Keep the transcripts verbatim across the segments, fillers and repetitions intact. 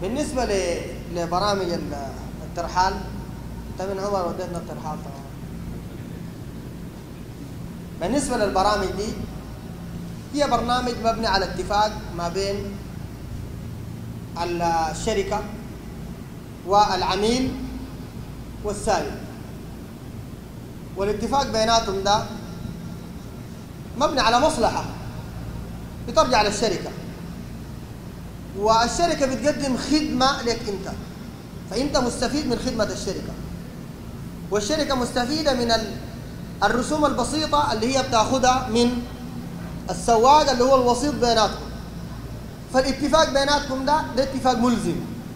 بالنسبة لبرامج الترحال، انت من عمر وديتنا الترحال طبعا. بالنسبة للبرامج دي، هي برنامج مبني على اتفاق ما بين الشركة والعميل والسائل، والاتفاق بيناتهم ده مبني على مصلحة بترجع للشركة، والشركة بتقدم خدمة لك أنت، فأنت مستفيد من خدمة الشركة، والشركة مستفيدة من الرسوم البسيطة اللي هي بتاخدها من السواق اللي هو الوسيط بيناتكم. فالاتفاق بيناتكم ده ده اتفاق ملزم،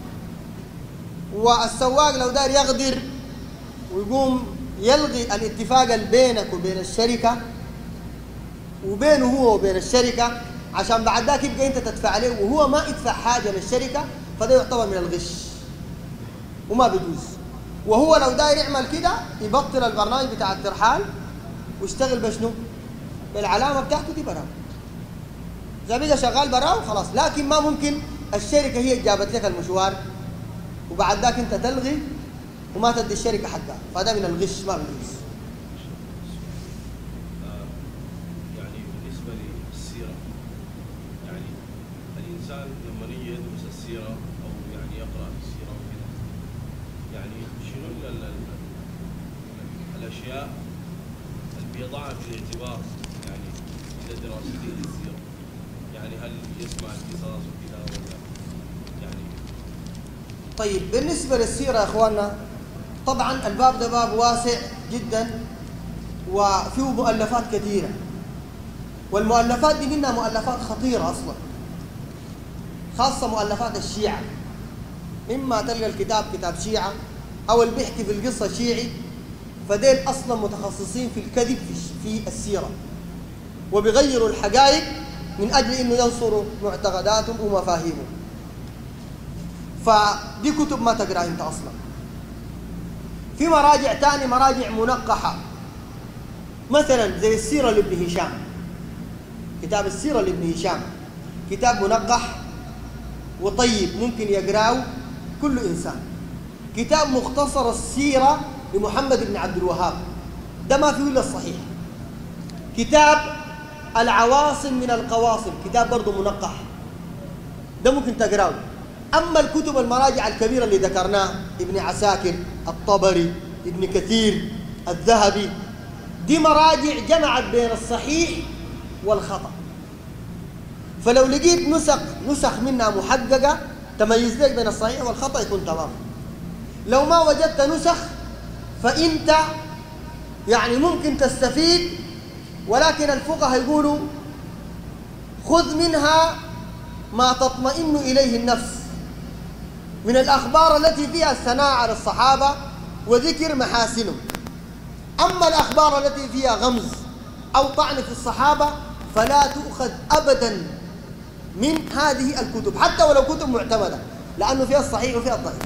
والسواق لو دار يغدر ويقوم يلغي الاتفاق اللي بينك وبين الشركة وبينه هو وبين الشركة عشان بعد ذاك يبقى انت تدفع عليه وهو ما يدفع حاجة للشركة، فده يعتبر من الغش وما بيجوز. وهو لو داير يعمل كده يبطل البرنامج بتاع الترحال ويشتغل بشنو؟ بالعلامة بتاعته دي براه، إذا بقى شغال براه خلاص. لكن ما ممكن الشركة هي جابت لك المشوار وبعد ذاك انت تلغي وما تدي الشركة حقها، فده من الغش ما بيجوز. يعني بالنسبة للسيرة، يعني الإنسان لما يجي يدرس السيرة أو يعني يقرأ السيرة وكذا، يعني شنو ال ال الأشياء اللي بيضعها في الاعتبار يعني إلى دراسته للسيرة؟ يعني هل يسمع القصص وكذا ولا يعني؟ طيب بالنسبة للسيرة يا إخواننا، طبعا الباب ده باب واسع جدا وفيه مؤلفات كثيرة، والمؤلفات دي منها مؤلفات خطيرة أصلا، خاصة مؤلفات الشيعة. إما تلقى الكتاب كتاب شيعة أو اللي بيحكي في القصة شيعي، فديل أصلا متخصصين في الكذب في السيرة وبيغيروا الحقائق من أجل إنه ينصروا معتقداتهم ومفاهيمهم. فدي كتب ما تقرأها أنت أصلا. في مراجع تاني مراجع منقحة، مثلا زي السيرة لابن هشام، كتاب السيرة لابن هشام كتاب منقح وطيب ممكن يقرأه كل إنسان. كتاب مختصر السيرة لمحمد بن عبد الوهاب ده ما فيه إلا الصحيح. كتاب العواصم من القواصم كتاب برضه منقح ده ممكن تقرأه. أما الكتب المراجع الكبيرة اللي ذكرناها، ابن عساكر، الطبري، ابن كثير، الذهبي، دي مراجع جمعت بين الصحيح والخطأ. فلو لقيت نسخ نسخ منها محققة تميز لك بين الصحيح والخطأ يكون تمام. لو ما وجدت نسخ فأنت يعني ممكن تستفيد، ولكن الفقهاء يقولوا خذ منها ما تطمئن إليه النفس من الأخبار التي فيها الثناء على الصحابة وذكر محاسنهم. أما الأخبار التي فيها غمز أو طعن في الصحابة فلا تؤخذ أبدا من هذه الكتب حتى ولو كتب معتمدة، لأنه فيها الصحيح وفيها الضعيف.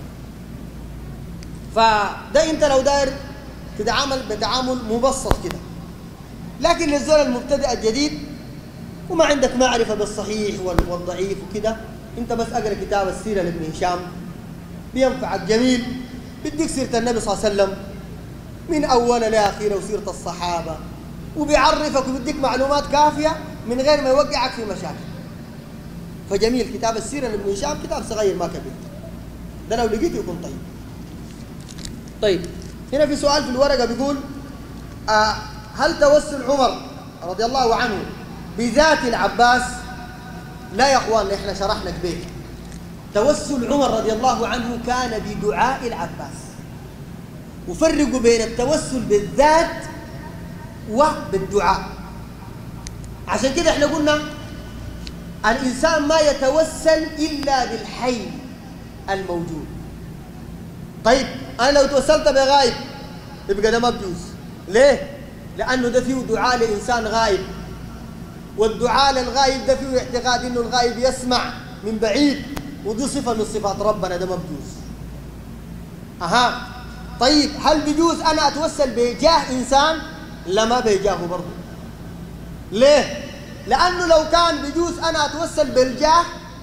فده أنت لو داير تتعامل بتعامل مبسط كده. لكن للزول المبتدئ الجديد وما عندك معرفة بالصحيح والضعيف وكده، انت بس اقرا كتاب السيرة لابن هشام بينفعك جميل، بديك سيرة النبي صلى الله عليه وسلم من أوله لآخره وسيرة الصحابة، وبيعرفك وبيديك معلومات كافية من غير ما يوقعك في مشاكل. فجميل كتاب السيرة لابن هشام، كتاب صغير ما كبير، ده لو لقيته يكون طيب. طيب هنا في سؤال في الورقة بيقول آه هل توسل عمر رضي الله عنه بذات العباس؟ لا يا اخوان، احنا شرحنا كبير. توسل عمر رضي الله عنه كان بدعاء العباس، وفرقوا بين التوسل بالذات وبالدعاء. عشان كده احنا قلنا الانسان ما يتوسل الا بالحي الموجود. طيب انا لو توسلت بغايب يبقى ده ما بجوز. ليه؟ لانه ده فيه دعاء لانسان غايب، والدعاء للغايب ده فيه اعتقاد انه الغايب يسمع من بعيد، ودي صفه من صفات ربنا، ده ما بجوز. اها طيب هل بجوز انا اتوسل بجاه انسان؟ لا ما بجاهه برضه. ليه؟ لانه لو كان بجوز انا اتوسل بالجاه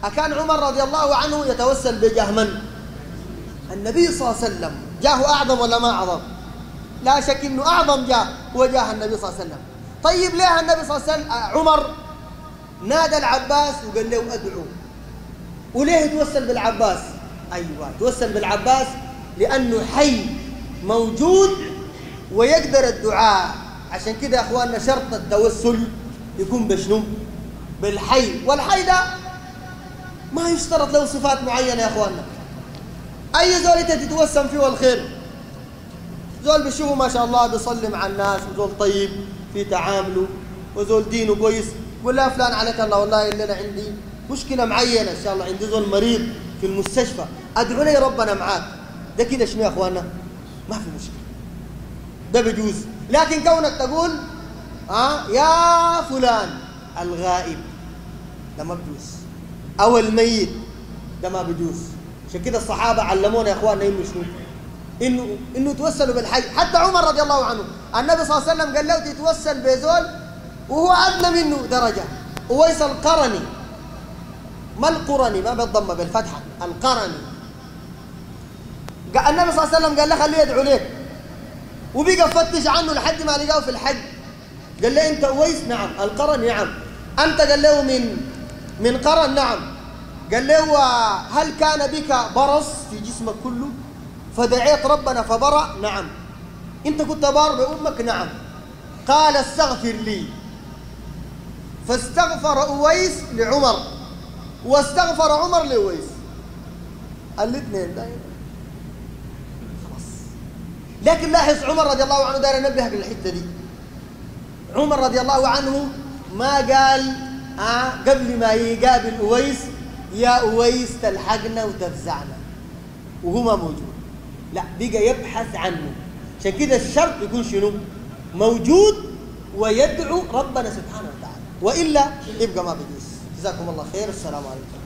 أكان عمر رضي الله عنه يتوسل بجاه من؟ النبي صلى الله عليه وسلم. جاه أعظم ولا ما أعظم؟ لا شك إنه أعظم جاه هو جاه النبي صلى الله عليه وسلم. طيب ليه النبي صلى الله عليه وسلم عمر نادى العباس وقال له أدعو؟ وليه يتوسل بالعباس؟ أيوة يتوسل بالعباس لأنه حي موجود ويقدر الدعاء. عشان كده يا أخواننا شرط التوسل يكون بشنو؟ بالحي. والحي ده ما يشترط له صفات معينة يا أخواننا. أي زول أنت تتوسم فيه والخير، زول بيشوفه ما شاء الله بيصلي مع الناس وزول طيب في تعامله وزول دينه كويس، قول له فلان عليك الله والله اللي أنا عندي مشكلة معينة إن شاء الله، عندي زول مريض في المستشفى أدعو لي ربنا معاك. ده كده شنو يا أخواننا؟ ما في مشكلة، ده بيجوز. لكن كونك تقول آه يا فلان الغائب ده ما بيجوز، أو الميت ده ما بيجوز. عشان كده الصحابة علمونا يا أخواننا إنه شنو؟ إنه إنه توسلوا بالحي. حتى عمر رضي الله عنه النبي صلى الله عليه وسلم قال له تتوسل بزول وهو أدنى منه درجة، أويس القرني. ما القرني؟ ما بالضمة بالفتحة، القرني. النبي صلى الله عليه وسلم قال له خليه يدعو لك، وبقى فتش عنه لحد ما لقاه في الحج. قال له أنت أويس؟ نعم. القرن؟ نعم. أنت؟ قال له من من قرن؟ نعم. قال له هل كان بك برص في جسمك كله فدعيت ربنا فبرأ؟ نعم. أنت كنت بار بأمك؟ نعم. قال استغفر لي، فاستغفر أويس لعمر واستغفر عمر لأويس، الاثنين دايما خلاص. لكن لاحظ عمر رضي الله عنه داير ينبهك للحته دي. عمر رضي الله عنه ما قال آه قبل ما يقابل أويس يا أويس تلحقنا وتفزعنا وهو ما موجود، لا بقى يبحث عنه. عشان كده الشرط يكون شنو؟ موجود ويدعو ربنا سبحانه وتعالى، وإلا يبقى ما بيجوز. جزاكم الله خير. السلام عليكم.